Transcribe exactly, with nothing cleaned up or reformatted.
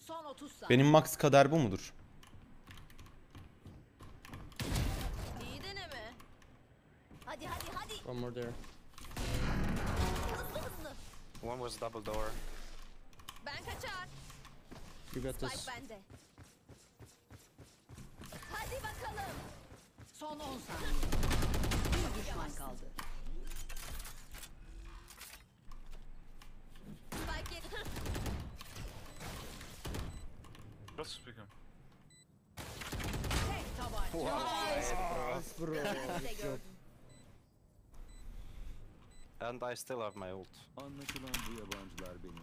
Son otuz saniye. Benim max kader bu mudur? İyi deneme. Hadi hadi hadi. One more there. Hızlı hızlı. One was double door. Ben kaçar. You got Spike this. bende. Hadi bakalım. Son on saniye. Bir düşman kaldı. Spike yedi. Just speaking. Tek tabanca. Bro. Ben de gördüm. And I still have my ult. Anlaşılan bu yabancılar beni